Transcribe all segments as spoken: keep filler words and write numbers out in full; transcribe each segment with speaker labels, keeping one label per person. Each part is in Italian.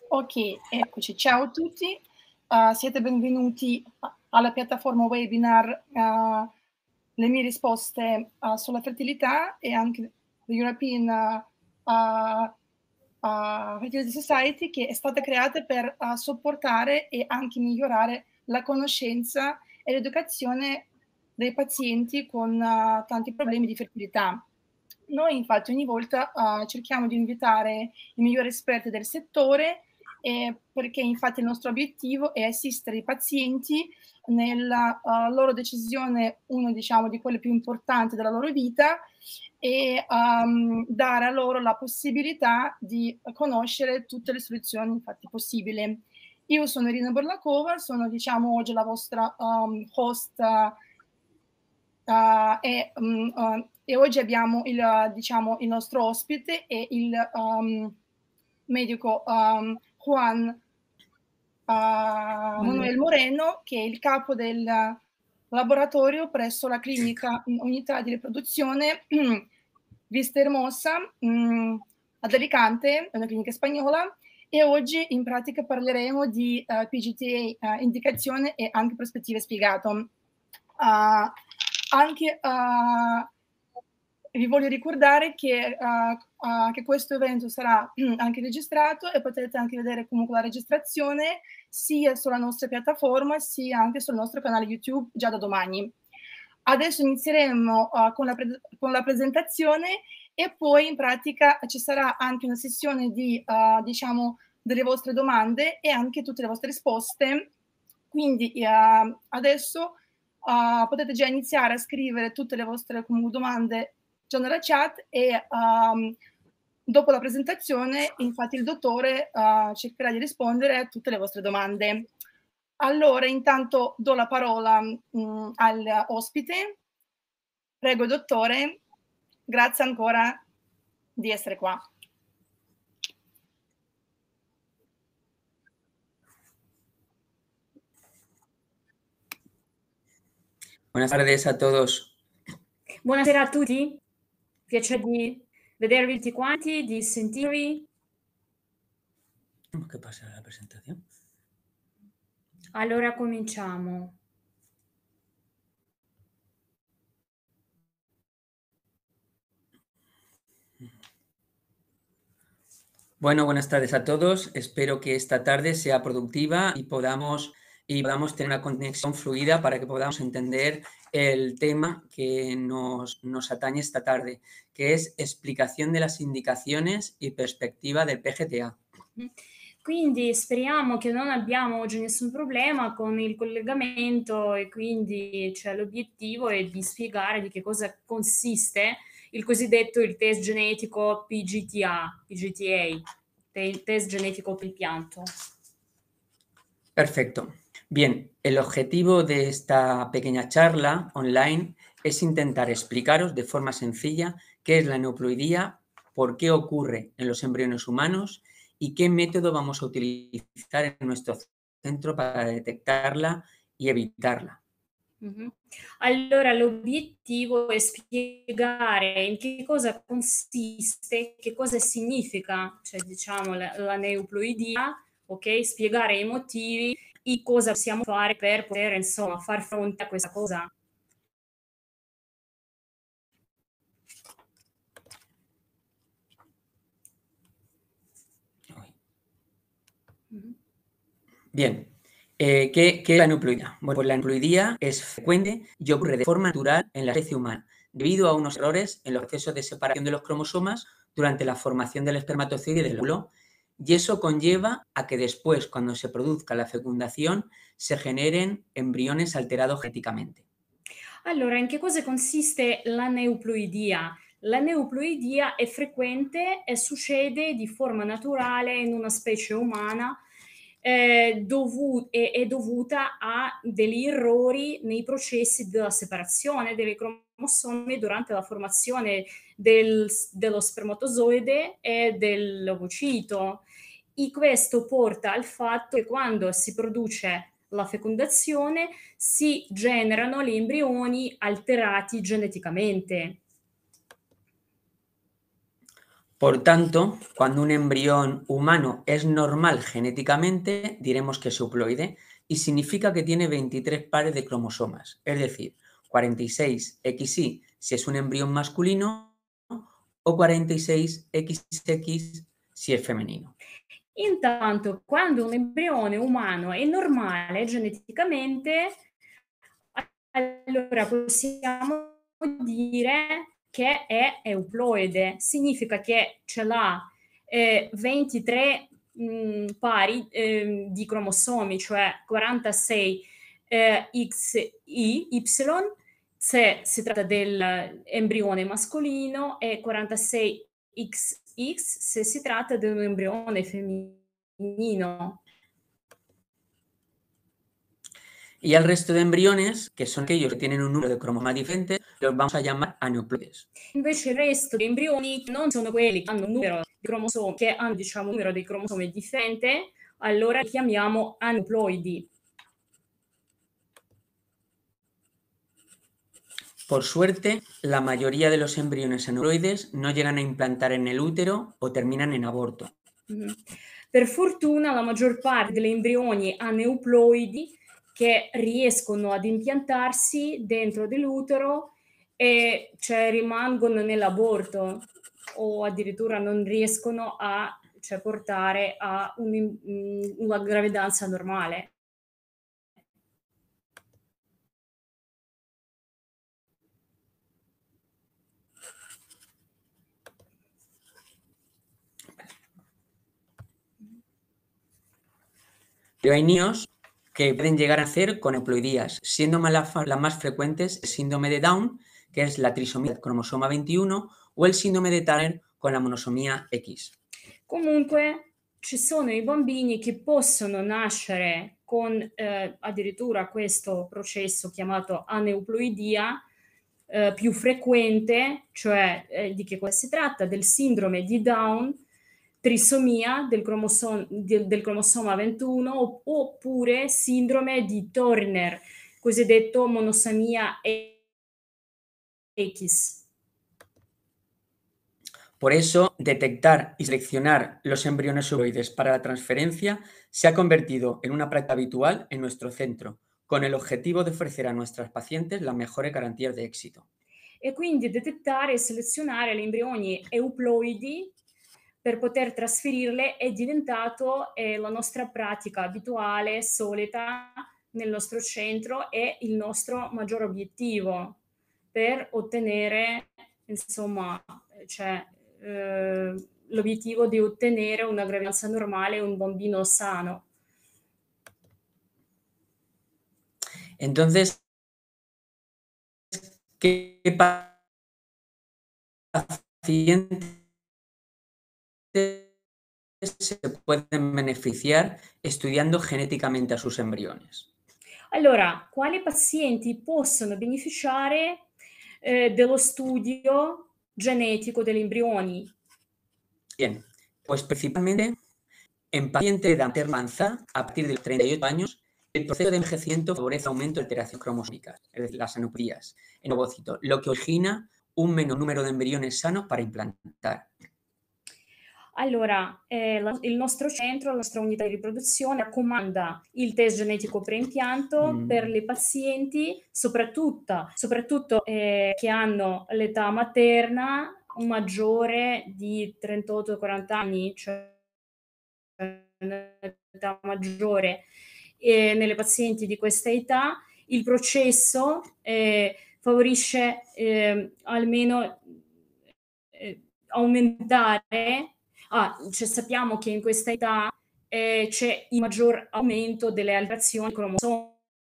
Speaker 1: Ok, eccoci. Ciao a tutti, uh, siete benvenuti a alla piattaforma webinar, uh, le mie risposte, uh, sulla fertilità e anche European uh, uh, Fertility Society, che è stata creata per uh, supportare e anche migliorare la conoscenza e l'educazione dei pazienti con uh, tanti problemi di fertilità. Noi infatti ogni volta uh, cerchiamo di invitare i migliori esperti del settore, eh, perché infatti il nostro obiettivo è assistere i pazienti nella uh, loro decisione, uno diciamo di quelle più importanti della loro vita, e um, dare a loro la possibilità di conoscere tutte le soluzioni infatti possibili. Io sono Irina Borlakova, sono diciamo oggi la vostra um, host uh, uh, e, um, uh, e oggi abbiamo il, uh, diciamo, il nostro ospite e il um, medico um, Juan uh, Manuel Moreno, che è il capo del laboratorio presso la clinica unità di riproduzione Vista Hermosa mh, ad Alicante, una clinica spagnola, e oggi in pratica parleremo di uh, P G T A, uh, indicazione e anche prospettive spiegato. Uh, anche uh, vi voglio ricordare che, uh, uh, che questo evento sarà anche registrato e potrete anche vedere comunque la registrazione sia sulla nostra piattaforma sia anche sul nostro canale YouTube già da domani. Adesso inizieremo uh, con, la con la presentazione e poi in pratica ci sarà anche una sessione di, uh, diciamo, delle vostre domande e anche tutte le vostre risposte. Quindi uh, adesso uh, potete già iniziare a scrivere tutte le vostre comunque, domande già nella chat e um, dopo la presentazione infatti il dottore uh, cercherà di rispondere a tutte le vostre domande. Allora intanto do la parola mh, al ospite. Prego dottore, grazie ancora di essere qua.
Speaker 2: Buenas tardes a todos.
Speaker 3: Buonasera a tutti, piacere di vedervi tutti quanti, di sentirvi.
Speaker 2: ¿Qué pasa la presentación?
Speaker 3: Allora cominciamo.
Speaker 2: Bueno, buenas tardes a todos. Espero que esta tarde sea productiva y podamos, y podamos tener una conexión fluida para que podamos entender el tema que nos, nos atañe esta tarde, que es explicación de las indicaciones y perspectiva del P G T A.
Speaker 3: Quindi speriamo che non abbiamo oggi nessun problema con il collegamento e quindi cioè, l'obiettivo è di spiegare di che cosa consiste il cosiddetto il test genetico P G T A, P G T A, il test genetico per il pianto.
Speaker 2: Perfecto. Bien, el objetivo de esta pequeña charla online es intentar explicaros de forma sencilla qué es la aneuploidía, por qué ocurre en los embriones humanos y qué método vamos a utilizar en nuestro centro para detectarla y evitarla.
Speaker 3: Mm-hmm. Allora l'obiettivo è spiegare in che cosa consiste, che cosa significa, cioè diciamo la, la neuploidia, ok? Spiegare i motivi e cosa possiamo fare per poter insomma far fronte a questa cosa.
Speaker 2: Bien, eh, ¿qué, ¿qué es la aneuploidía? Bueno, pues la aneuploidía es frecuente y ocurre de forma natural en la especie humana, debido a unos errores en los procesos de separación de los cromosomas durante la formación del espermatozoide y del óvulo, y eso conlleva a que después, cuando se produzca la fecundación, se generen embriones alterados genéticamente.
Speaker 3: Allora, in che cosa consiste la neuploidia? La neuploidia è frequente e succede di forma naturale in una specie umana. Eh, dovu- è, è dovuta a degli errori nei processi della separazione delle cromosomi durante la formazione del, dello spermatozoide e dell'ovocito. E questo porta al fatto che quando si produce la fecondazione si generano gli embrioni alterati geneticamente.
Speaker 2: Por tanto, cuando un embrión humano es normal genéticamente, diremos que es euploide y significa que tiene veintitrés pares de cromosomas, es decir, cuarenta y seis equis y si es un embrión masculino o cuarenta y seis equis equis si è femminino.
Speaker 3: Intanto, quando un embrione umano è normale geneticamente, allora possiamo dire che è euploide. Significa che ce l'ha eh, ventitré mh, pari eh, di cromosomi, cioè quarantasei eh, X Y, se si tratta dell'embrione mascolino e quarantasei X X se si tratta di un embrione femminino.
Speaker 2: Y al resto de embriones, que son aquellos que tienen un número de cromosomas diferente, los vamos a llamar aneuploides.
Speaker 3: Invece il resto degli embrioni non sono quelli che hanno un numero di cromosomi, che hanno diciamo un numero di cromosomi differente, allora li chiamiamo aneuploidi.
Speaker 2: Por suerte, la mayoría de los embriones aneuploides no llegan a implantar en el útero o terminan en aborto.
Speaker 3: Mm. Per fortuna la maggior parte degli embrioni aneuploidi che riescono ad impiantarsi dentro dell'utero e cioè, rimangono nell'aborto o addirittura non riescono a cioè, portare a un, una gravidanza normale.
Speaker 2: Pero hay niños que pueden llegar a nacer con euploidías, siendo las la más frecuentes el síndrome de Down, que es la trisomía del cromosoma veintiuno, o el síndrome de Turner con la monosomia X.
Speaker 3: Comunque ci sono i bambini che possono nascere con eh, addirittura questo processo chiamato aneuploidia eh, più frequente, cioè eh, di che cosa si tratta? Del sindrome di Down, trisomia del, cromosom- del, del cromosoma ventuno oppure sindrome di Turner, cosiddetto monosomia X.
Speaker 2: Por eso, detectar y seleccionar los embriones euploides para la transferencia se ha convertido en una práctica habitual en nuestro centro, con el objetivo de ofrecer a nuestras pacientes las mejores garantías de éxito.
Speaker 3: E quindi detectare e selezionare gli embrioni euploidi per poter trasferirle è diventato eh, la nostra pratica abituale, solita nel nostro centro e il nostro maggior obiettivo per ottenere, insomma, cioè, eh, l'obiettivo di ottenere una gravidanza normale e un bambino sano.
Speaker 2: Entonces, ¿qué pacientes se pueden beneficiar estudiando geneticamente a sus embriones?
Speaker 3: Allora, quali pazienti possono beneficiare eh, dello studio genetico degli embrioni?
Speaker 2: Bien, pues principalmente en pacientes de edad materna a partir de los treinta y ocho años, el proceso de envejecimiento favorece aumento de alteraciones cromosómicas, es decir, las aneuploidías en ovocitos, lo que origina un menor número de embriones sanos para implantar.
Speaker 3: Allora, eh, la, il nostro centro, la nostra unità di riproduzione raccomanda il test genetico preimpianto mm. per le pazienti, soprattutto, soprattutto eh, che hanno l'età materna maggiore di trentotto quaranta anni, cioè un'età maggiore. E nelle pazienti di questa età il processo eh, favorisce eh, almeno eh, aumentare. Ah, cioè sappiamo che in questa età eh, c'è il maggior aumento delle alterazioni cromosomiche,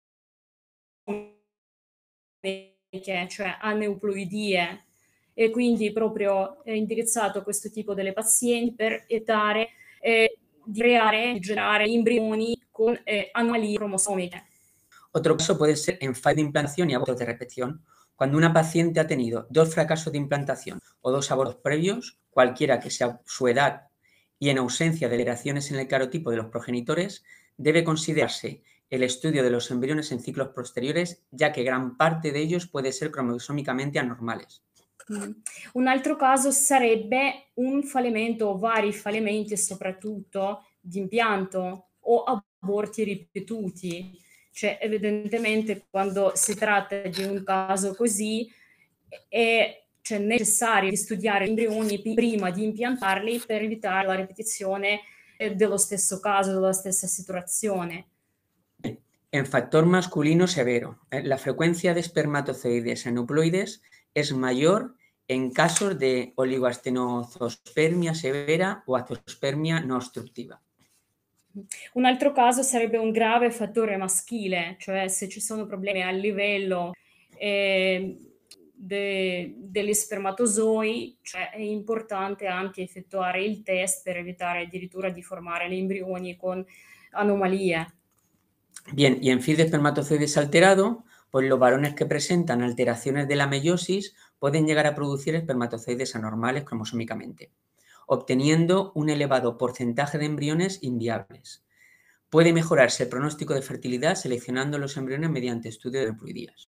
Speaker 3: cioè aneuploidie, e quindi proprio è indirizzato a questo tipo delle pazienti per evitare eh, di creare, di generare embrioni con eh, anomalie cromosomiche.
Speaker 2: Otro caso puede ser en fase de implantación y abortos de repetición. Cuando una paciente ha tenido dos fracasos de implantación o dos abortos previos, cualquiera que sea su edad y en ausencia de alteraciones en el carotipo de los progenitores, debe considerarse el estudio de los embriones en ciclos posteriores, ya que gran parte de ellos puede ser cromosómicamente anormales.
Speaker 3: Mh. Un altro caso sarebbe un fallimento o vari fallimenti soprattutto di impianto o aborti ripetuti. Cioè, evidentemente quando si tratta di un caso così è cioè necessario studiare gli embrioni pi prima di impiantarli per evitare la ripetizione, ehm, dello stesso caso, della stessa situazione.
Speaker 2: En factor masculino severo, eh, la frecuencia de espermatozoides aneuploides es mayor en casos de oligoastenozospermia severa o azospermia no obstructiva.
Speaker 3: Un altro caso sarebbe un grave fattore maschile, cioè se ci sono problemi a livello, ehm, de degli spermatozoi, cioè è importante anche effettuare il test per evitare addirittura di formare gli embrioni con anomalie.
Speaker 2: Bien, y en feed de espermatozoides alterado, pues los varones que presentan alteraciones de la meiosis pueden llegar a producir espermatozoides anormales cromosómicamente, obteniendo un elevado porcentaje de embriones inviables. Puede mejorarse el pronóstico de fertilidad seleccionando los embriones mediante estudio de euploidías.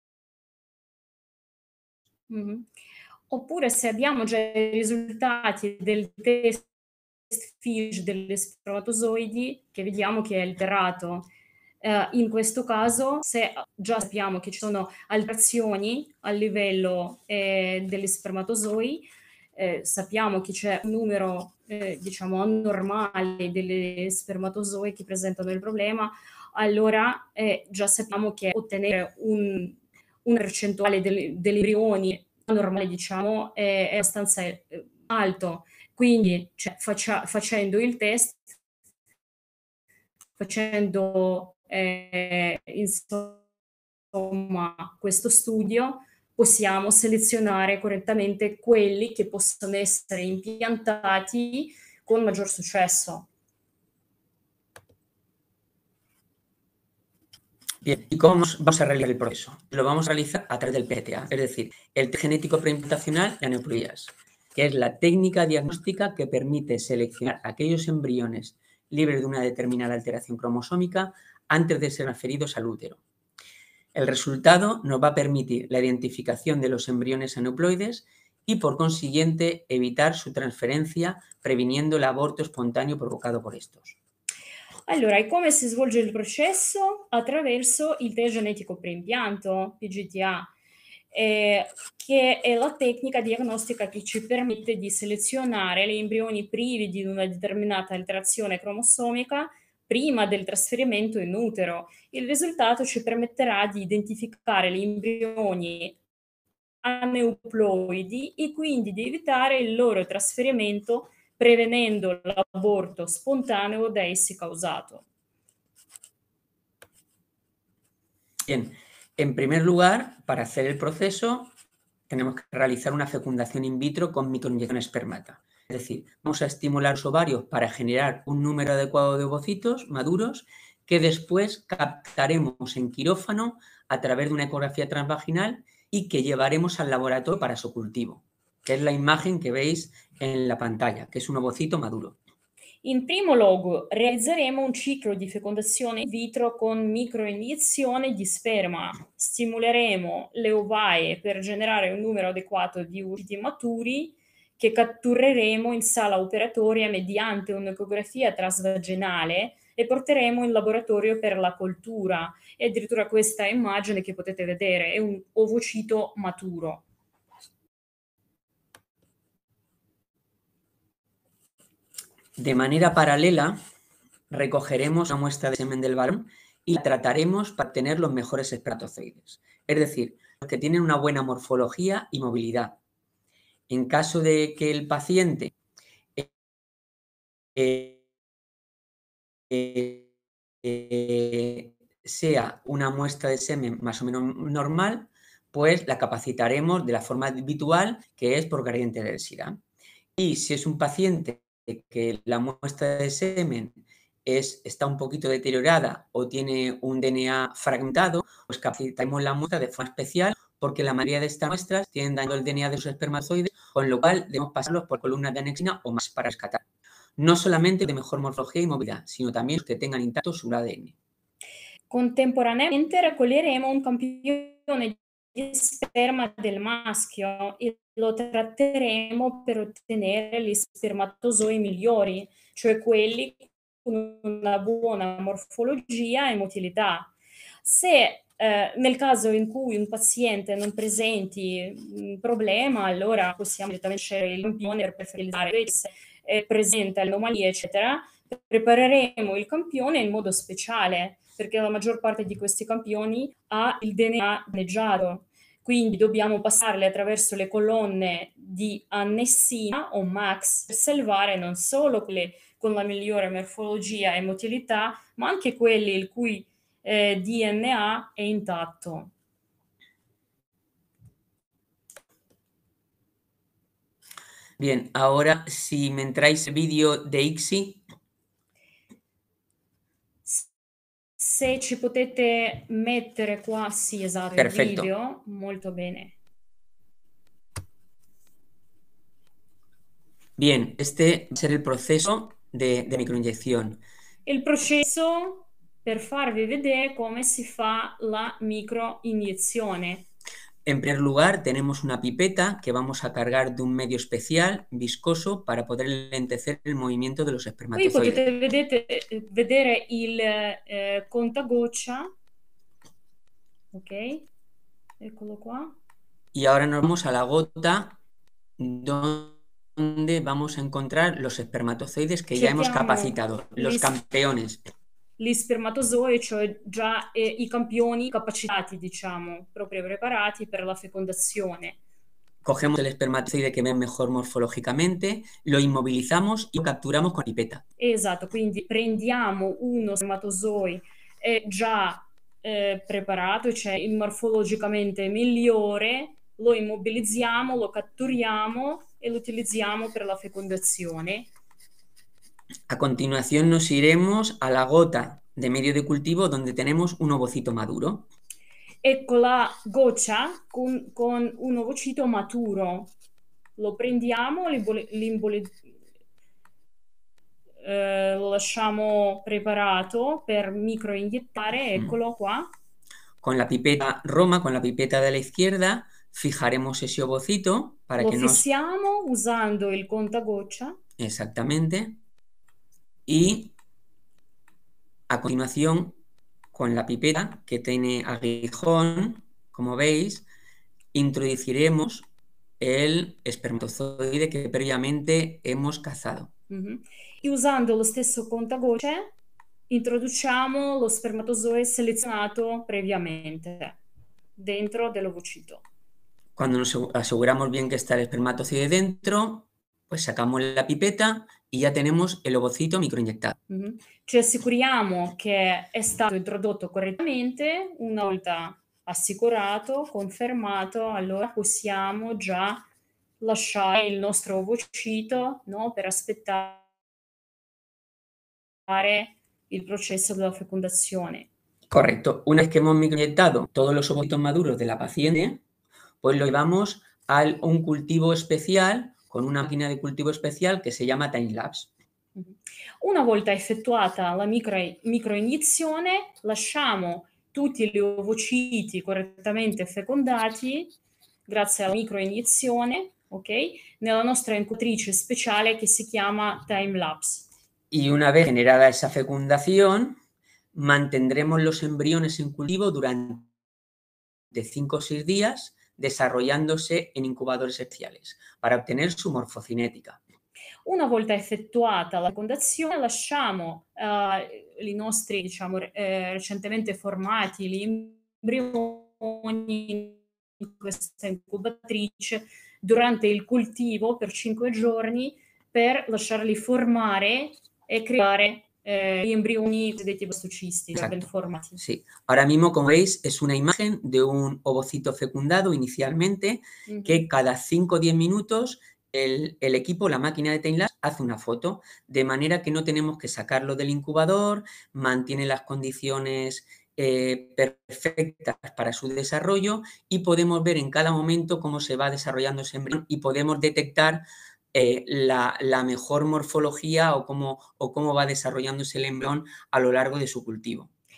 Speaker 3: Mh-mh. Oppure se abbiamo già i risultati del test FISH degli spermatozoidi, che vediamo che è alterato. Ehm, in questo caso, se a già sappiamo che ci sono alterazioni a livello, ehm, degli spermatozoi, ehm, sappiamo che c'è un numero, ehm, diciamo anormale delle spermatozoi che presentano il problema, allora, ehm, già sappiamo che ottenere un una percentuale degli degli embrioni anormali diciamo è è abbastanza, ehm, alto. Quindi, cioè faccia facendo il test facendo, ehm, insomma questo studio, possiamo selezionare correttamente quelli che possono essere impiantati con maggior successo.
Speaker 2: Bien, ¿y cómo vamos a realizar el proceso? Lo vamos a realizar a través del P T A, es decir, el test genético preimplantacional de aneuploidías, que es la técnica diagnóstica que permite seleccionar aquellos embriones libres de una determinada alteración cromosómica antes de ser transferidos al útero. El resultado nos va a permitir la identificación de los embriones aneuploides y, por consiguiente, evitar su transferencia, previniendo el aborto espontáneo provocado por estos.
Speaker 3: Allora, e come si svolge il processo? Attraverso il test genetico preimpianto, P G T A, ehm, che è la tecnica diagnostica che ci permette di selezionare gli embrioni privi di una determinata alterazione cromosomica prima del trasferimento in utero. Il risultato ci permetterà di identificare gli embrioni aneuploidi e quindi di evitare il loro trasferimento prevenendo l'aborto spontaneo da essi causato.
Speaker 2: Bien, en primer lugar, para hacer el proceso, tenemos que realizar una fecundación in vitro con microinyección espermata. Es decir, vamos a estimular los ovarios para generar un número adecuado de ovocitos maduros que después captaremos en quirófano a través de una ecografía transvaginal y que llevaremos al laboratorio para su cultivo, que es la imagen que veis en la pantalla, che è un ovocito maduro.
Speaker 3: In primo luogo realizzeremo un ciclo di fecondazione in vitro con microiniezione di sperma. Stimoleremo le ovaie per generare un numero adeguato di ovociti maturi che cattureremo in sala operatoria mediante un'ecografia transvaginale e porteremo in laboratorio per la coltura. E addirittura questa immagine che potete vedere è un ovocito maturo.
Speaker 2: De manera paralela, recogeremos una muestra de semen del varón y la trataremos para obtener los mejores espermatozoides, es decir, los que tienen una buena morfología y movilidad. En caso de que el paciente eh, eh, eh, sea una muestra de semen más o menos normal, pues la capacitaremos de la forma habitual, que es por gradiente de densidad. Y si es un paciente que la muestra de semen es, está un poquito deteriorada o tiene un D N A fragmentado, pues capacitaremos la muestra de forma especial porque la mayoría de estas muestras tienen daño el D N A de sus espermatozoides, con lo cual debemos pasarlos por columnas de anexina o más para rescatar. No solamente de mejor morfología y movilidad, sino también que tengan intacto su A D N.
Speaker 3: Contemporaneamente raccoglieremo un campione sperma del maschio e lo tratteremo per ottenere gli spermatozoi migliori, cioè quelli con una buona morfologia e motilità. Se eh, nel caso in cui un paziente non presenti un problema, allora possiamo direttamente scegliere il campione per fertilizzare. Se eh, presenta anomalie, eccetera, prepareremo il campione in modo speciale, perché la maggior parte di questi campioni ha il D N A danneggiato. Quindi dobbiamo passarle attraverso le colonne di annessina o MAX per salvare non solo quelle con la migliore morfologia e motilità, ma anche quelli il cui eh, D N A è intatto.
Speaker 2: Bien, ahora si me entráis el vídeo de ICSI.
Speaker 3: Se ci potete mettere qua, sì, esatto,
Speaker 2: Perfetto.
Speaker 3: il video, molto bene.
Speaker 2: Bien, este va a ser el proceso de, de microinyección.
Speaker 3: Il processo per farvi vedere come si fa la microiniezione.
Speaker 2: En primer lugar, tenemos una pipeta que vamos a cargar de un medio especial, viscoso, para poder lentecer el movimiento de los
Speaker 3: Qui
Speaker 2: espermatozoides.
Speaker 3: potete vedete, vedere il eh, contagoccia, ok, eccolo qua.
Speaker 2: Y ahora nos vamos a la gota donde vamos a encontrar los espermatozoides que ya hemos
Speaker 3: Cerchiamo
Speaker 2: capacitado, los
Speaker 3: gli,
Speaker 2: campeones.
Speaker 3: gli spermatozoi, cioè già eh, i campioni capacitati, diciamo, proprio preparati per la fecondazione.
Speaker 2: Cogemos el espermatozoide que ven mejor morfológicamente, lo inmovilizamos y lo capturamos con pipeta.
Speaker 3: Esatto, quindi prendiamo uno spermatozoi eh, già eh, preparato, cioè morfologicamente migliore, lo immobilizziamo, lo catturiamo e lo utilizziamo per la fecondazione.
Speaker 2: A continuación nos iremos a la gota de medio de cultivo donde tenemos un ovocito maduro.
Speaker 3: Ecco la goccia con, con un ovocito maturo. Lo prendiamo, l'imbolizziamo. Eh, lo lasciamo preparato per microiniettare, eccolo qua.
Speaker 2: Con la pipeta Roma, con la pipeta de la izquierda, fijaremos ese ovocito para
Speaker 3: lo
Speaker 2: que nos...
Speaker 3: fissiamo usando il contagoccia.
Speaker 2: Exactamente. Y a continuación, con la pipeta que tiene aguijón, como veis, introduciremos el espermatozoide que previamente hemos cazado.
Speaker 3: Mm-hmm. E usando lo stesso contagocce introduciamo lo spermatozoide selezionato previamente dentro dell'ovocito.
Speaker 2: Cuando nos aseguramos bien que está el espermatozoide dentro, pues sacamos la pipeta y ya tenemos el ovocito microinyectado.
Speaker 3: Mm-hmm. Ci assicuriamo che è stato introdotto correttamente. Una volta assicurato, confermato, allora possiamo già lasciare il nostro ovocito, no, per aspettare il proceso della fecondazione.
Speaker 2: Correcto. Una vez que hemos microinyectado todos los ovocitos maduros de la paciente, pues lo llevamos a un cultivo especial, con una máquina de cultivo especial que se llama time-lapse.
Speaker 3: Una volta effettuata la micro, microiniezione, lasciamo tutti gli ovociti correttamente fecondati, grazie alla microiniezione, ok, nella nostra incubatrice speciale che si chiama time-lapse.
Speaker 2: Y una vez generada esa fecundación, mantendremos los embriones en cultivo durante cinco o seis días, desarrollándose en incubadores especiales para obtener su morfocinética.
Speaker 3: Una volta effettuata la fecondazione, lasciamo uh, i nostri, diciamo, eh, recentemente formati gli embrioni in questa incubatrice durante il cultivo per cinque giorni per lasciarli formare e creare eh, gli embrioni cosiddetti blastocisti, ben formati.
Speaker 2: Sí. Ahora mismo, como veis, es una imagen de un ovocito fecundado inicialmente, mm-hmm. que cada cinco o diez minutos el, el equipo, la máquina de time-lapse, hace una foto, de manera que no tenemos que sacarlo del incubador, mantiene las condiciones eh, perfectas para su desarrollo y podemos ver en cada momento cómo se va desarrollando ese embrión y podemos detectar Eh, la, la mejor morfología o cómo, o cómo va desarrollándose el embrión a lo largo de su cultivo.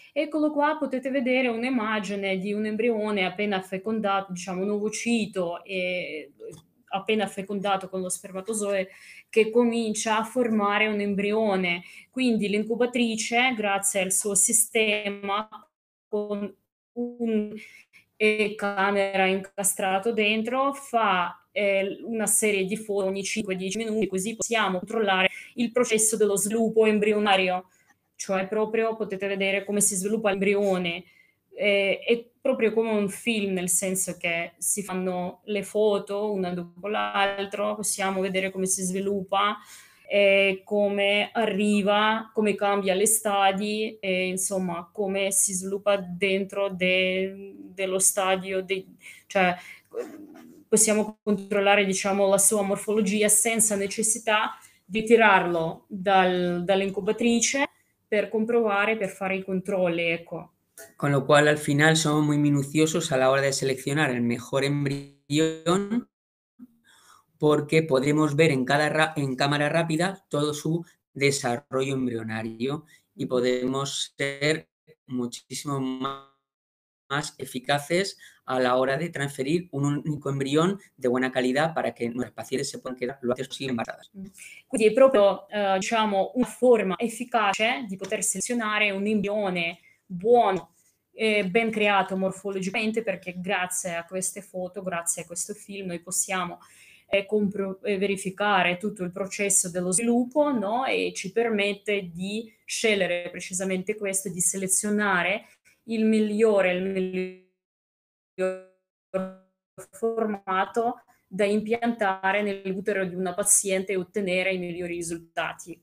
Speaker 3: Eccolo qua, potete vedere un'immagine di un embrione appena fecondato, diciamo un ovocito, e appena fecondato con lo spermatozoide, che comincia a formare un embrione. Quindi l'incubatrice, grazie al suo sistema, con un e camera incastrato dentro, fa eh, una serie di foto ogni cinque dieci minuti, così possiamo controllare il processo dello sviluppo embrionario, cioè proprio potete vedere come si sviluppa l'embrione. Eh, è proprio come un film, nel senso che si fanno le foto una dopo l'altra, possiamo vedere come si sviluppa, eh, come arriva, come cambia le stadi, e insomma come si sviluppa dentro de, dello stadio, de, cioè possiamo controllare, diciamo, la sua morfologia senza necessità di tirarlo dal, dall'incubatrice per comprovare, per fare i controlli, ecco.
Speaker 2: Con lo cual, al final, somos muy minuciosos a la hora de seleccionar el mejor embrión, porque podemos ver en, cada en cámara rápida todo su desarrollo embrionario y podemos ser muchísimo más, más eficaces a la hora de transferir un único embrión de buena calidad para que nuestras pacientes se puedan quedar lo antes posible embarazadas.
Speaker 3: Quindi è proprio eh, diciamo, una forma efficace di poter selezionare un embrione buono, eh, ben creato morfologicamente, perché grazie a queste foto, grazie a questo film, noi possiamo eh, compro- eh, verificare tutto il processo dello sviluppo, no? E ci permette di scegliere precisamente questo, di selezionare il migliore, il miglior formato da impiantare nell'utero di una paziente e ottenere i migliori risultati.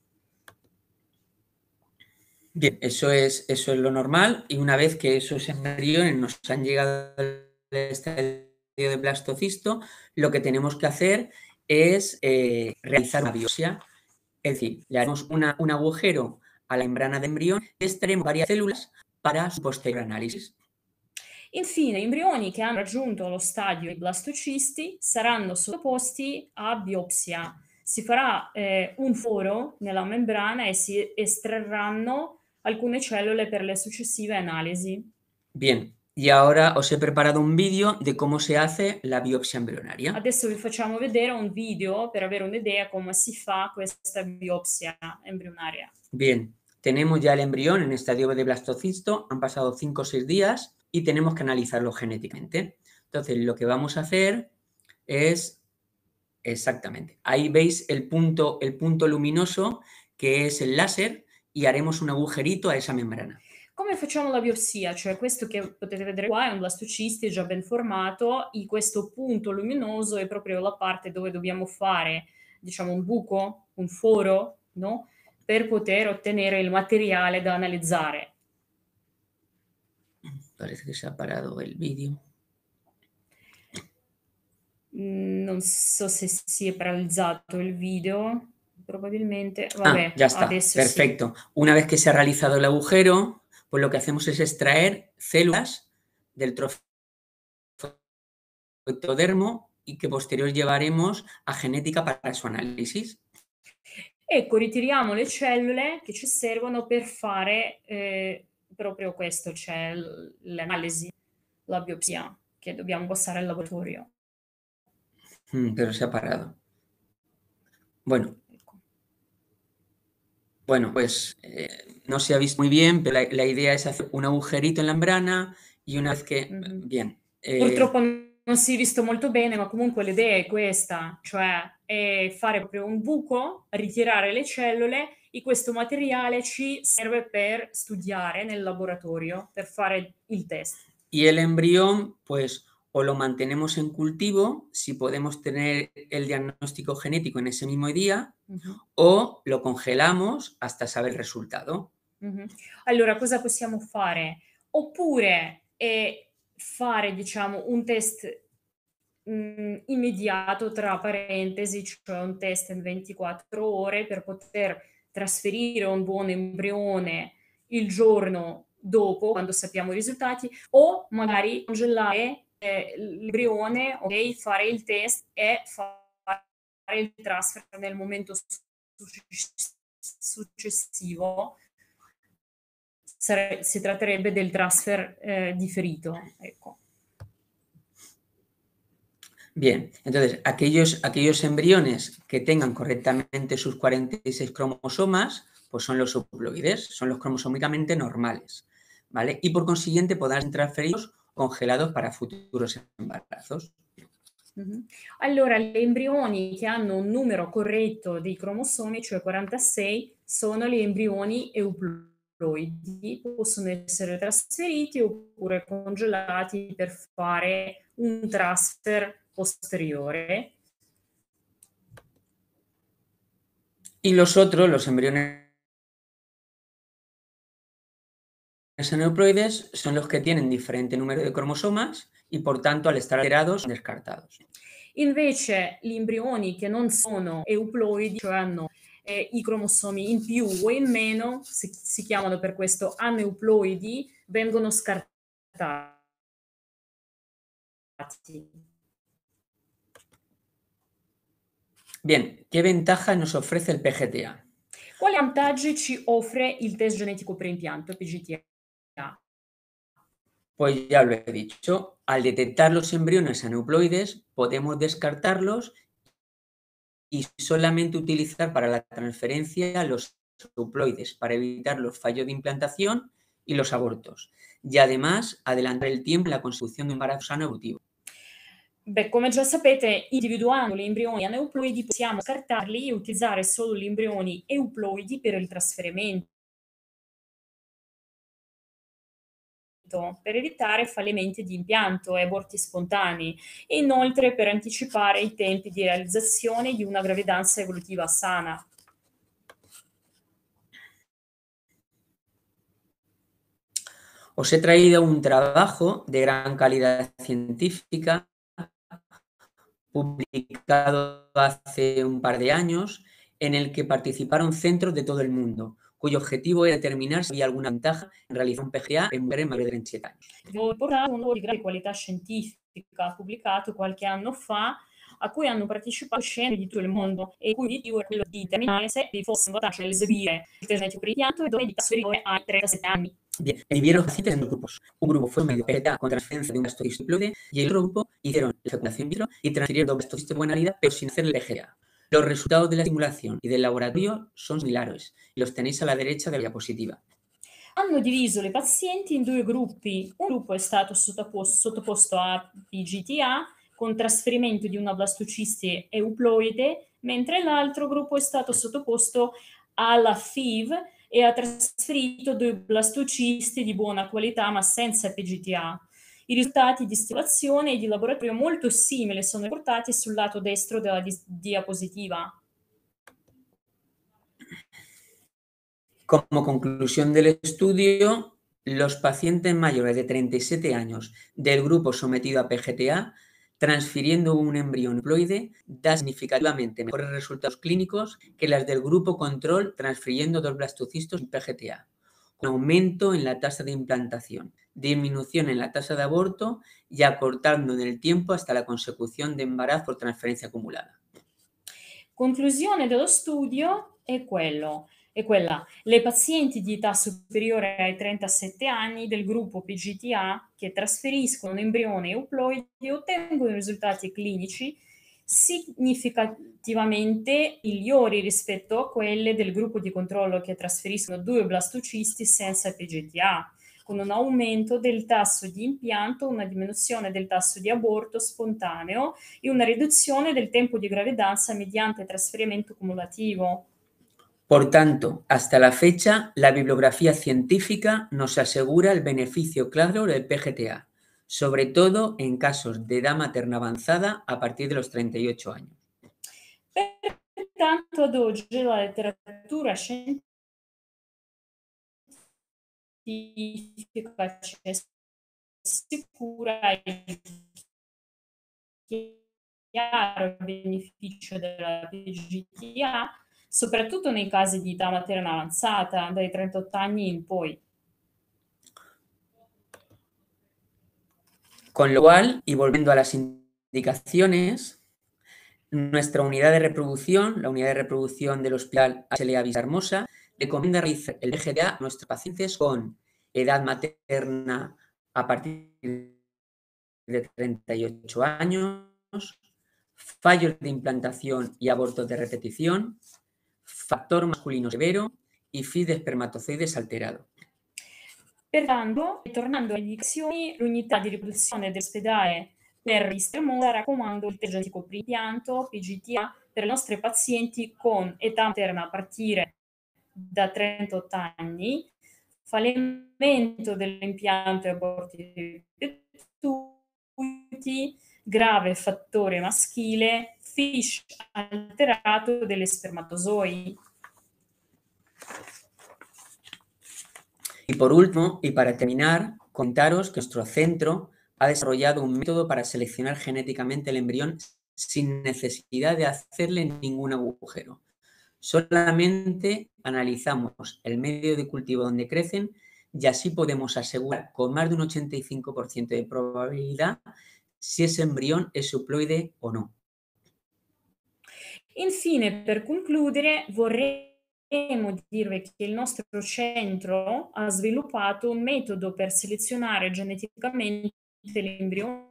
Speaker 2: Bien, eso es, eso es lo normal, y una vez que esos embriones nos han llegado al estadio de blastocisto, lo que tenemos que hacer es eh, realizar una biopsia, es decir, le haremos una, un agujero a la membrana de embrión y extraeremos varias células para su posterior análisis.
Speaker 3: Infine, embrioni che hanno raggiunto lo stadio di blastocisti saranno sottoposti a biopsia. Si farà eh, un foro nella membrana e si estrarranno alcune cellule per le successive analisi.
Speaker 2: Bien, y ahora os he preparado un vídeo de cómo se hace la biopsia embrionaria.
Speaker 3: Adesso vi facciamo vedere un video per avere un'idea come si fa questa biopsia embrionaria.
Speaker 2: Bien, tenemos ya el embrión en estadio de blastocisto, han pasado cinco o seis días y tenemos que analizarlo genéticamente. Entonces, lo que vamos a hacer es, exactamente, ahí veis el punto, el punto luminoso que es el láser y haremos un agujerito a esa membrana.
Speaker 3: Come facciamo la biopsia? Cioè questo che potete vedere qua è un blastocisto già ben formato, e questo punto luminoso è proprio la parte dove dobbiamo fare, diciamo, un buco, un foro, no? Per poter ottenere il materiale da analizzare.
Speaker 2: Parece que se ha parado el vídeo.
Speaker 3: Non so se si è paralizzato il video, probabilmente. Vabbè,
Speaker 2: ah, ya está,
Speaker 3: adesso
Speaker 2: perfecto.
Speaker 3: Sì.
Speaker 2: Una vez que se ha realizado el agujero, pues lo que hacemos es extraer células del trofeo ectodermo y que posterior llevaremos a genética para su análisis.
Speaker 3: Ecco, ritiriamo le cellule che ci servono per fare eh, proprio questo, cioè l'analisi, la biopsia, che dobbiamo passare al laboratorio.
Speaker 2: Mm, pero se ha parado. Bueno. Bueno, pues eh, no se ha visto muy bien, pero la, la, idea es hacer un agujerito en la membrana y una vez que...
Speaker 3: Mm-hmm.
Speaker 2: Bien. Eh...
Speaker 3: Purtroppo non si è visto molto bene, ma comunque l'idea è questa, cioè è fare proprio un buco, ritirare le cellule, e questo materiale ci serve per studiare nel laboratorio, per fare il test.
Speaker 2: Y el embrión, pues, o lo mantenemos en cultivo, si podemos tener el diagnóstico genético en ese mismo día, uh-huh. o lo congelamos hasta saber il risultato.
Speaker 3: Uh-huh. Allora, cosa possiamo fare? Oppure eh, fare, diciamo, un test mh, immediato, tra parentesi, cioè un test in ventiquattro ore per poter trasferire un buon embrione il giorno dopo, quando sappiamo i risultati, o magari congelare eh, l'embrione, ok, fare il test e fare il transfer nel momento successivo, sare- si tratterebbe del transfer eh, diferito. Ecco.
Speaker 2: Bien, entonces aquellos, aquellos embriones que tengan correctamente sus cuarenta y seis cromosomas, pues son los euploides, son los cromosómicamente normales, ¿vale? Y por consiguiente podrán ser transferidos congelados para futuros embarazos.
Speaker 3: Mhm. Allora, gli embrioni che hanno un numero corretto dei cromosomi, cioè quarantasei, sono gli embrioni euploidi, possono essere trasferiti oppure congelati per fare un transfer posteriore.
Speaker 2: Y los otros, los embriones aneuploides, son los que tienen diferente número de cromosomas y por tanto al estar alterados son descartados.
Speaker 3: Invece gli embrioni che non sono euploidi, cioè hanno eh, i cromosomi in più o in meno, si, si chiamano per questo aneuploidi, vengono scartati.
Speaker 2: Bien, ¿qué ventaja nos ofrece el P G T A?
Speaker 3: Quali vantaggi ci offre il test genetico preimpianto, P G T A?
Speaker 2: Pues ya lo he dicho, al detectar los embriones aneuploides podemos descartarlos y solamente utilizar para la transferencia los euploides para evitar los fallos de implantación y los abortos. Y además adelantar el tiempo en la consecución de un embarazo sano evolutivo.
Speaker 3: Beh, come già sapete, individuando gli embrioni aneuploidi possiamo scartarli e utilizzare solo gli embrioni euploidi per il trasferimento, per evitare fallimenti di impianto e aborti spontanei e inoltre per anticipare i tempi di realizzazione di una gravidanza evolutiva sana.
Speaker 2: Os he traído un trabajo de gran calidad científica publicado hace un par de años en el que participaron centros de todo el mundo, cuyo objetivo era determinar si había alguna ventaja en realizar un P G A en mujeres mayores de trenta y siete años.
Speaker 3: Ho portato un lavoro di grande qualità scientifica pubblicato qualche anno fa a cui hanno partecipato scienziati di tutto il mondo e il cui obiettivo era quello di determinare se vi fosse un vantaggio nell'eseguire il test genetico preimpianto e dove di superiore ai trentasette anni.
Speaker 2: Bien, dividieron los pacientes en dos grupos. Un grupo fue medio P G T A con transferencia de un blastocisto euploide y el otro grupo hicieron la fecundación in vitro y transfirieron dos blastocitos de buena calidad pero sin hacer el P G T A. Los resultados de la simulación y del laboratorio son similares y los tenéis a la derecha de la diapositiva.
Speaker 3: Hanno diviso le pazienti in due gruppi. Un gruppo è stato sottoposto, sottoposto a P G T A con trasferimento di una blastocisti euploide, mentre l'altro gruppo è stato sottoposto alla F I V e ha trasferito due blastocisti di buona qualità ma senza P G T A. I risultati di stimolazione e di laboratorio molto simili sono riportati sul lato destro della di- diapositiva.
Speaker 2: Como conclusión del estudio, los pacientes mayores de treinta y siete años del grupo sometido a P G T A, transfiriendo un embrión euploide, da significativamente mejores resultados clínicos que las del grupo control transfiriendo dos blastocistos sin P G T A, con aumento en la tasa de implantación, disminución en la tasa de aborto y acortando en el tiempo hasta la consecución de embarazo por transferencia acumulada.
Speaker 3: Conclusione dello studio è, quello, è quella: le pazienti di età superiore ai trentasette anni del gruppo P G T A che trasferiscono un embrione euploide ottengono risultati clinici significativamente migliori rispetto a quelle del gruppo di controllo che trasferiscono due blastocisti senza P G T A, con un aumento del tasso di impianto, una diminuzione del tasso di aborto spontaneo e una riduzione del tempo di gravidanza mediante trasferimento cumulativo.
Speaker 2: Por tanto, hasta la fecha, la bibliografía científica nos asegura el beneficio claro del P G T A, sobre todo en casos de edad materna avanzada a partir de los treinta y ocho años.
Speaker 3: Pertanto, ad oggi la letteratura scientifica ci assicura il chiaro beneficio della P G T A, soprattutto nei casi di età materna avanzata, dai trentotto anni in poi.
Speaker 2: Con lo cual, y volviendo a las indicaciones, nuestra unidad de reproducción, la unidad de reproducción del Hospital H L A Vistahermosa, recomienda realizar el P G T A a nuestros pacientes con edad materna a partir de treinta y ocho años, fallos de implantación y abortos de repetición, factor masculino severo y F I D de espermatozoides alterado.
Speaker 3: Pertanto, tornando alle indicazioni, l'unità di riproduzione dell'ospedale per l'Istermola raccomando il test genetico preimpianto P G T A per le nostre pazienti con età materna a partire da trentotto anni, fallimento dell'impianto e aborti ripetuti, grave fattore maschile, fish alterato delle spermatozoi.
Speaker 2: Y por último, y para terminar, contaros que nuestro centro ha desarrollado un método para seleccionar genéticamente el embrión sin necesidad de hacerle ningún agujero. Solamente analizamos el medio de cultivo donde crecen y así podemos asegurar con más de un ochenta y cinco por ciento de probabilidad si ese embrión es euploide o no.
Speaker 3: Infine, per concludere, vorrei dirvi che il nostro centro ha sviluppato un metodo per selezionare geneticamente l'embrione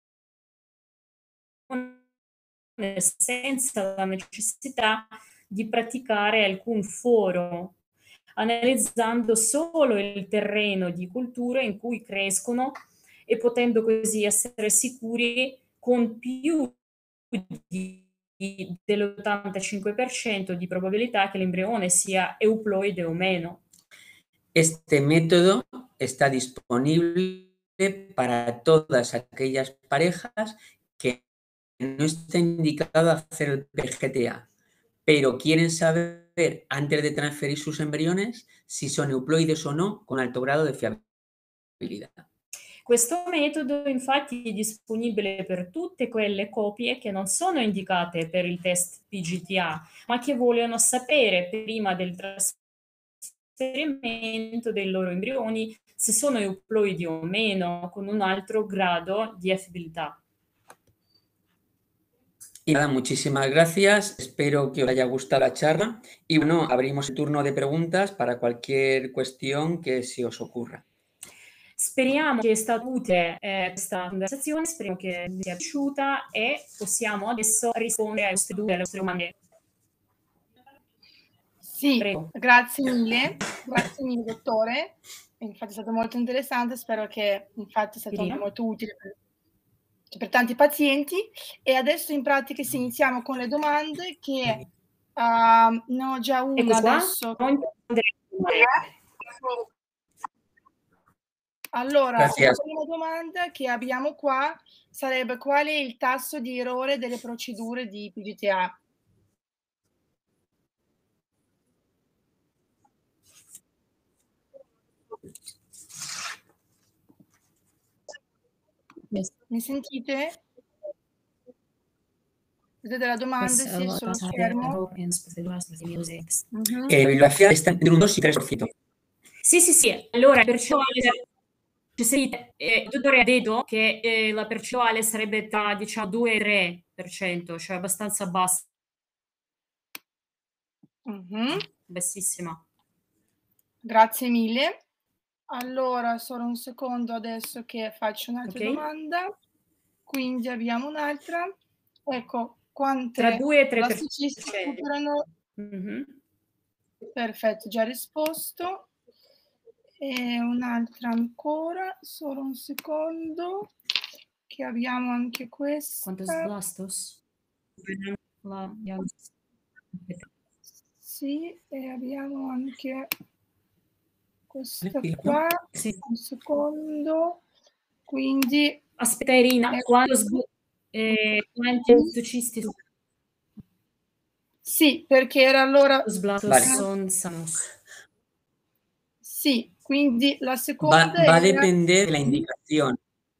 Speaker 3: senza la necessità di praticare alcun foro, analizzando solo il terreno di cultura in cui crescono e potendo così essere sicuri con più di dell'ottantacinque per cento di probabilità che l'embrione sia euploide o meno.
Speaker 2: Este método está disponible para todas aquellas parejas que no está indicado hacer el P G T A, pero quieren saber antes de transferir sus embriones si son euploides o no con alto grado de fiabilidad.
Speaker 3: Questo metodo infatti è disponibile per tutte quelle coppie che non sono indicate per il test P G T A, ma che vogliono sapere prima del trasferimento dei loro embrioni se sono euploidi o meno con un altro grado di affidabilità.
Speaker 2: Y nada, muchísimas gracias. Espero que os haya gustado la charla. Y bueno, abrimos el turno de preguntas para cualquier cuestión que se os ocurra.
Speaker 3: Speriamo che sia stata utile eh, questa conversazione, speriamo che vi sia piaciuta e possiamo adesso rispondere alle vostre dubbi, alle vostre domande.
Speaker 1: Sì,
Speaker 3: Prego.
Speaker 1: grazie mille, grazie mille dottore, infatti è stato molto interessante, spero che infatti sia stato
Speaker 3: Irina?
Speaker 1: molto utile per, per tanti pazienti e adesso in pratica sì, iniziamo con le domande che uh, ne ho già una
Speaker 3: Ecco qua,
Speaker 1: adesso.
Speaker 3: pronto?
Speaker 1: Allora,
Speaker 2: Grazie.
Speaker 1: la prima domanda che abbiamo qua sarebbe qual è il tasso di errore delle procedure di P G T A? Mi sentite? Vedete la domanda? Sì, sullo schermo. Mhm.
Speaker 2: Eh, la fiabilità está entre un dos y tres por ciento.
Speaker 3: Sì, sì, sì. Allora, la percentuale, ci sentite, eh, il dottore ha detto che eh, la percentuale sarebbe tra, diciamo, due e tre per cento, cioè abbastanza bassa,
Speaker 1: Mhm.
Speaker 3: bassissima.
Speaker 1: Grazie mille. Allora, solo un secondo adesso che faccio un'altra
Speaker 3: Ok.
Speaker 1: domanda. Quindi abbiamo un'altra. Ecco, quante
Speaker 3: Tra due e tre per
Speaker 1: blastocisti
Speaker 3: cento.
Speaker 1: superano?
Speaker 3: Mhm.
Speaker 1: Perfetto, già risposto. E un'altra ancora, solo un secondo, che abbiamo anche questa.
Speaker 3: Quantos blastos? La,
Speaker 1: Sì, e abbiamo anche questa
Speaker 2: Tranquillo.
Speaker 1: qua,
Speaker 3: Sì.
Speaker 1: un secondo. Quindi
Speaker 3: Aspetta Irina,
Speaker 1: Eh.
Speaker 3: quando sb- eh, quanti blastocisti su
Speaker 1: sì, perché era allora
Speaker 3: los blastos
Speaker 2: Vale.
Speaker 3: son sanos?
Speaker 1: sì, quindi la
Speaker 2: Va,
Speaker 1: seconda
Speaker 2: va a
Speaker 1: era
Speaker 2: depender de la indicación.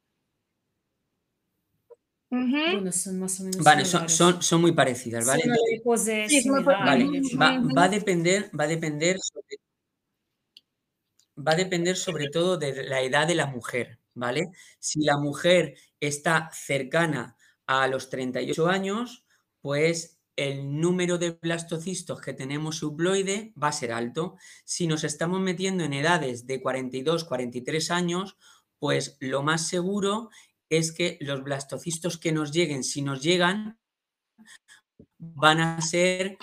Speaker 1: Mhm.
Speaker 3: Bueno, son más o menos
Speaker 2: Vale, son,
Speaker 3: similares.
Speaker 2: son, son muy parecidas, ¿vale?
Speaker 3: Sono delle cose
Speaker 1: Sì, sono
Speaker 3: similari.
Speaker 2: Vale,
Speaker 1: Mhm.
Speaker 2: va, va a depender, va a depender sobre, va a depender sobre todo de la edad de la mujer, ¿vale? Si la mujer está cercana a los treinta y ocho años, pues el número de blastocistos que tenemos euploide va a ser alto. Si nos estamos metiendo en edades de cuarenta y dos, cuarenta y tres años, pues lo más seguro es que los blastocistos que nos lleguen, si nos llegan, van a ser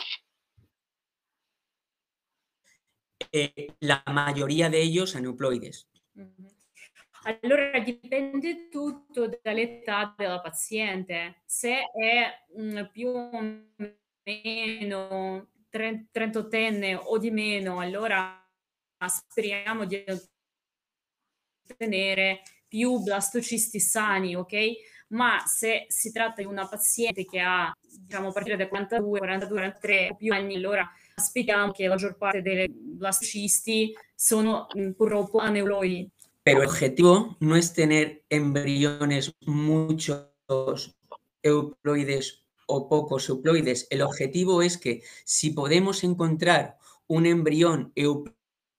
Speaker 2: eh, la mayoría de ellos aneuploides.
Speaker 3: Mm-hmm. Allora dipende tutto dall'età della paziente. Se è mh, più o meno trentottenne o di meno, allora speriamo di ottenere più blastocisti sani, ok? Ma se si tratta di una paziente che ha, diciamo, a partire da quarantadue, quarantadue, quarantatré o più anni, allora aspettiamo che la maggior parte dei blastocisti sono mh, purtroppo aneuploidi.
Speaker 2: Pero el objetivo no es tener embriones muchos euploides o pocos euploides. El objetivo es que si podemos encontrar un embrión euploide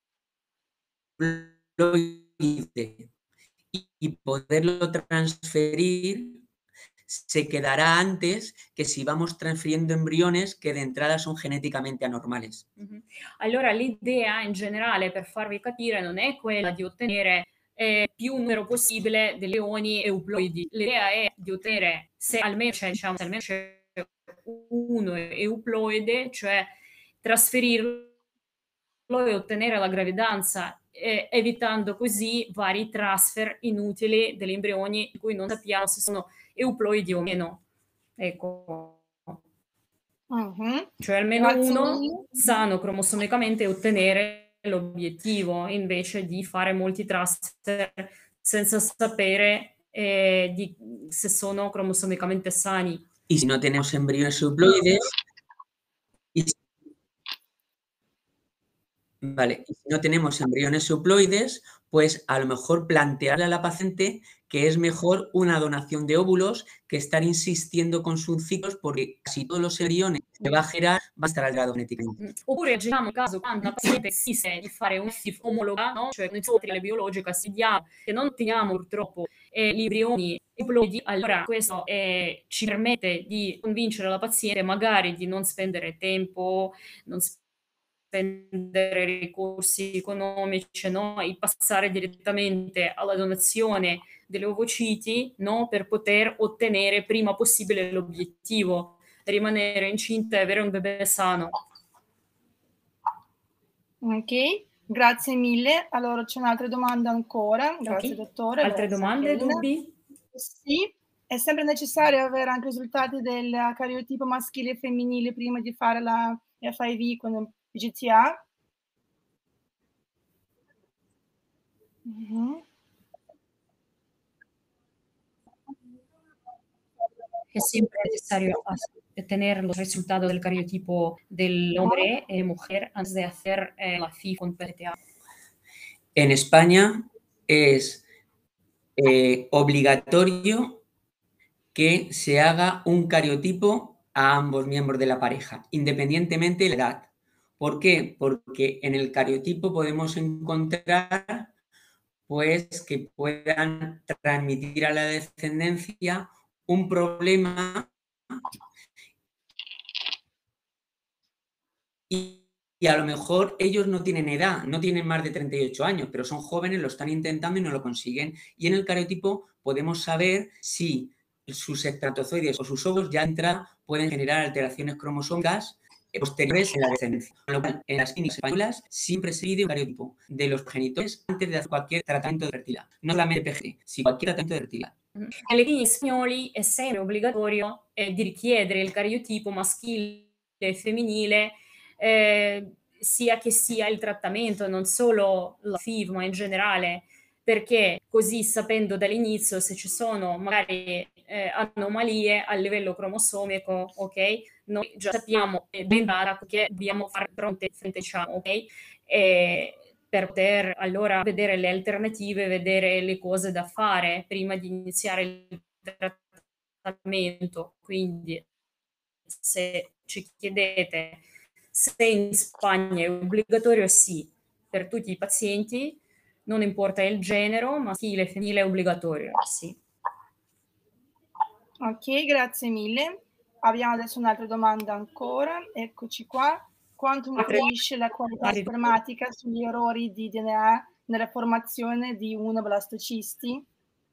Speaker 2: y, y poderlo transferir, se quedará antes que si vamos transfiriendo embriones che de entrada sono geneticamente anormales.
Speaker 3: Mm-hmm. Allora l'idea in generale, per farvi capire, non è quella di ottenere eh, più numero possibile di leoni euploidi. L'idea è di ottenere, se almeno c'è, diciamo, se almeno c'è uno euploide, cioè trasferirlo e ottenere la gravidanza, eh, evitando così vari transfer inutili degli embrioni di cui non sappiamo se sono euploidi o meno. Ecco.
Speaker 1: Uh-huh.
Speaker 3: Cioè almeno
Speaker 1: Grazie
Speaker 3: uno
Speaker 1: mille.
Speaker 3: sano cromosomicamente e ottenere l'obiettivo, invece di fare molti transfer senza sapere eh, di, se sono cromosomicamente sani.
Speaker 2: Y si no tenemos embriones euploides, y si, vale, y si no tenemos embriones euploides, pues a lo mejor plantearle a la paciente que es mejor una donación de óvulos que estar insistiendo con sus ciclos, porque casi todos los embriones que va a generar va a estar alterado geneticamente.
Speaker 3: Oppure agiamo in caso quando la paziente insiste di fare un F I F omologa, no? Cioè con il biologica si vediamo che non otteniamo purtroppo eh, gli embrioni euploidi, allora questo eh, ci permette di convincere la paziente magari di non spendere tempo, non spendere ricorsi economici, no? E passare direttamente alla donazione delle ovociti, no? Per poter ottenere prima possibile l'obiettivo, rimanere incinta e avere un bebè sano.
Speaker 1: Ok, grazie mille. Allora c'è un'altra domanda ancora. Grazie,
Speaker 3: Okay.
Speaker 1: dottore.
Speaker 3: Altre
Speaker 1: Grazie,
Speaker 3: domande,
Speaker 1: Elena.
Speaker 3: dubbi?
Speaker 1: Sì, è sempre necessario avere anche i risultati del cariotipo maschile e femminile prima di fare la F I V con il P G T A? Mm-hmm.
Speaker 3: È sempre necesario tener los resultados del cariotipo del hombre y mujer antes de hacer eh, la F I V con P G T A.
Speaker 2: En España es eh, obligatorio que se haga un cariotipo a ambos miembros de la pareja, independientemente de la edad. ¿Por qué? Porque en el cariotipo podemos encontrar pues, que puedan transmitir a la descendencia un problema y, y a lo mejor ellos no tienen edad, no tienen más de treinta y ocho años, pero son jóvenes, lo están intentando y no lo consiguen. Y en el cariotipo podemos saber si sus espermatozoides o sus óvulos ya de entrada pueden generar alteraciones cromosómicas posteriores en la descendencia. Con lo cual, en las clínicas españolas siempre se pide un cariotipo de los progenitores antes de hacer cualquier tratamiento de fertilidad. No solamente P G T, sino cualquier tratamiento de fertilidad.
Speaker 3: Nelle cliniche spagnoli è sempre obbligatorio eh, di richiedere il cariotipo maschile e femminile, eh, sia che sia il trattamento, non solo la F I V, ma in generale, perché così sapendo dall'inizio se ci sono magari eh, anomalie a livello cromosomico, ok? Noi già sappiamo ben data che dobbiamo fare fronte, diciamo, ok? E per poter allora vedere le alternative, vedere le cose da fare prima di iniziare il trattamento. Quindi se ci chiedete se in Spagna è obbligatorio, sì, per tutti i pazienti, non importa il genere, maschile e femminile è obbligatorio, sì.
Speaker 1: Ok, grazie mille. abbiamo adesso un'altra domanda ancora, eccoci qua. Quanto influisce la qualità spermatica sugli errori di D N A nella formazione di una blastocisti?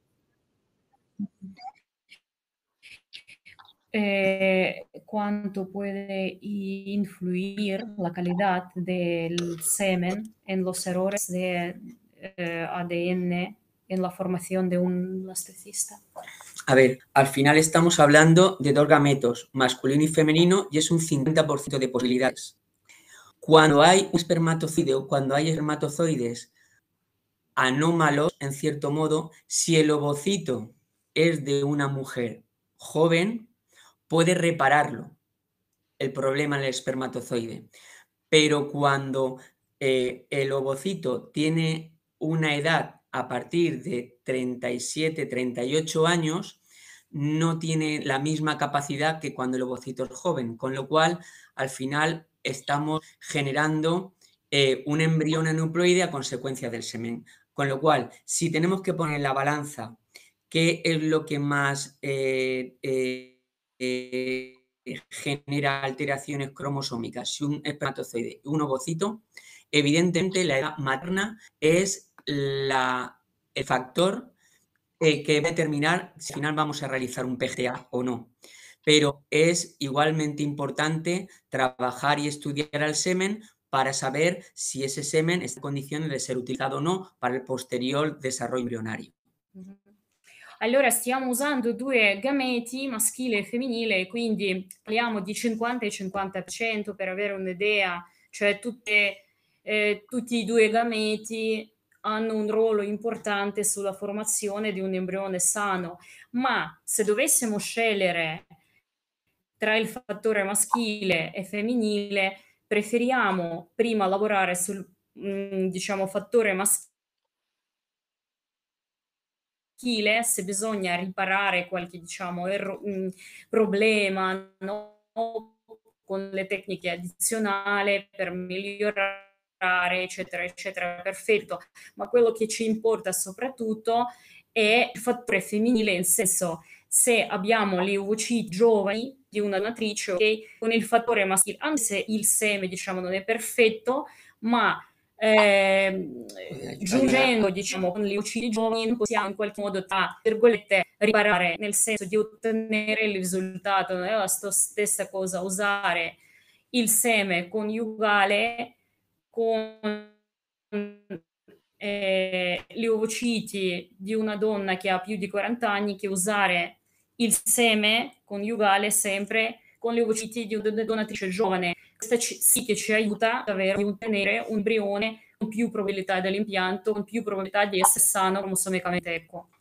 Speaker 3: Eh, ¿Cuánto puede influir la calidad del semen en los errores de eh, A D N en la formación de un blastocista?
Speaker 2: A ver, al final estamos hablando de dos gametos, masculino y femenino, y es un cincuenta por ciento de posibilidades. Cuando hay un espermatozoide o cuando hay espermatozoides anómalos, en cierto modo, si el ovocito es de una mujer joven, puede repararlo, el problema en el espermatozoide. Pero cuando eh, el ovocito tiene una edad a partir de treinta y siete, treinta y ocho años, no tiene la misma capacidad que cuando el ovocito es joven, con lo cual al final estamos generando eh, un embrión aneuploide a consecuencia del semen. Con lo cual, si tenemos que poner en la balanza qué es lo que más eh, eh, eh, genera alteraciones cromosómicas, si un espermatozoide y un ovocito, evidentemente la edad materna es la, el factor eh, que va a determinar si al final vamos a realizar un P G A o no. Pero es igualmente importante trabajar y estudiar al semen para saber si ese semen está en condiciones de ser utilizado o no para il posterior desarrollo embrionario.
Speaker 3: Allora stiamo usando due gameti, maschile e femminile, quindi parliamo di cinquanta e cinquanta per cento per avere un'idea, cioè tutte, eh, tutti i due gameti hanno un ruolo importante sulla formazione di un embrione sano, ma se dovessimo scegliere tra il fattore maschile e femminile, preferiamo prima lavorare sul, mh, diciamo, fattore maschile, se bisogna riparare qualche, diciamo, erro- mh, problema, no? Con le tecniche addizionali per migliorare, eccetera, eccetera, perfetto. Ma quello che ci importa soprattutto è il fattore femminile, in senso, se abbiamo le ovociti giovani di una donatrice, ok, con il fattore maschile, anche se il seme, diciamo, non è perfetto, ma eh, giungendo, diciamo, con le ovociti giovani possiamo in qualche modo, tra virgolette, riparare, nel senso di ottenere il risultato. Non è la stessa cosa usare il seme coniugale con eh, le ovociti di una donna che ha più di quaranta anni che usare il seme coniugale sempre con le ovociti di una donatrice giovane. Questa ci, sì che ci aiuta davvero a ottenere un embrione con più probabilità dell'impianto, con più probabilità di essere sano cromosomicamente equo.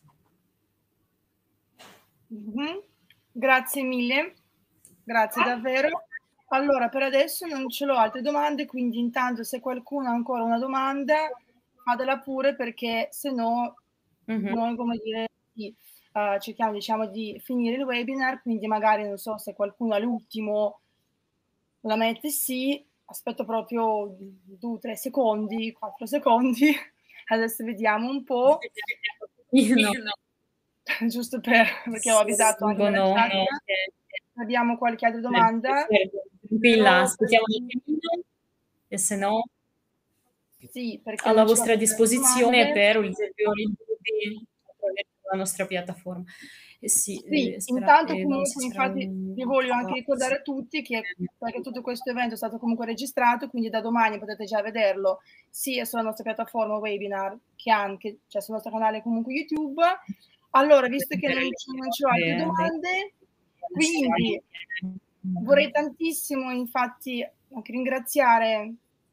Speaker 1: Mm-hmm. Grazie mille, grazie davvero. Allora, per adesso non ce l'ho altre domande, quindi intanto se qualcuno ha ancora una domanda, fatela pure, perché se no mm-hmm. noi, come dire, sì, uh, cerchiamo, diciamo, di finire il webinar, quindi magari non so se qualcuno all'ultimo la mette sì, aspetto proprio due, tre secondi, quattro secondi, adesso vediamo un po'.
Speaker 3: Io no.
Speaker 1: Giusto per, perché ho avvisato anche
Speaker 3: no, no, no.
Speaker 1: Abbiamo qualche altra domanda?
Speaker 3: Tranquilla, aspettiamo un minuto e se no
Speaker 1: sì,
Speaker 3: alla vostra disposizione per ulteriori dubbi la nostra piattaforma. Eh sì,
Speaker 1: sì
Speaker 3: eh, spera,
Speaker 1: intanto
Speaker 3: eh,
Speaker 1: comunque infatti
Speaker 3: un...
Speaker 1: vi voglio anche ricordare a tutti che perché tutto questo evento è stato comunque registrato, quindi da domani potete già vederlo sia sulla nostra piattaforma webinar che anche cioè sul nostro canale comunque YouTube. Allora, visto che non, non c'ho altre domande, quindi vorrei tantissimo infatti anche ringraziare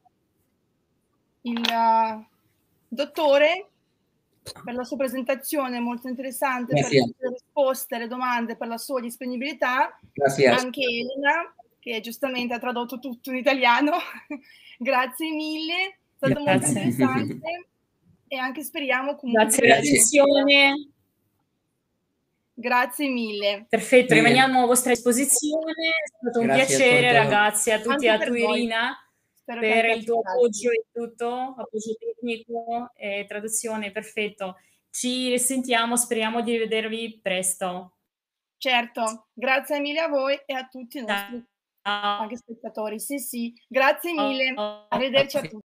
Speaker 1: il uh, dottore per la sua presentazione molto interessante, Grazie. Per le risposte alle domande, per la sua disponibilità. Grazie. Anche Elena, che giustamente ha tradotto tutto in italiano. Grazie mille, è stato Grazie. Molto interessante e anche speriamo comunque...
Speaker 3: Grazie per l'attenzione.
Speaker 1: Grazie mille.
Speaker 3: Perfetto, Bene. Rimaniamo a vostra disposizione, è stato un Grazie piacere ragazzi, a tutti, anche a tu Irina. Spero per il tuo appoggio e tutto, appoggio tecnico e traduzione, perfetto. Ci risentiamo, speriamo di rivedervi presto.
Speaker 1: Certo, grazie mille a voi e a tutti i nostri
Speaker 3: Ciao.
Speaker 1: anche spettatori. Sì, sì, grazie mille. Arrivederci a tu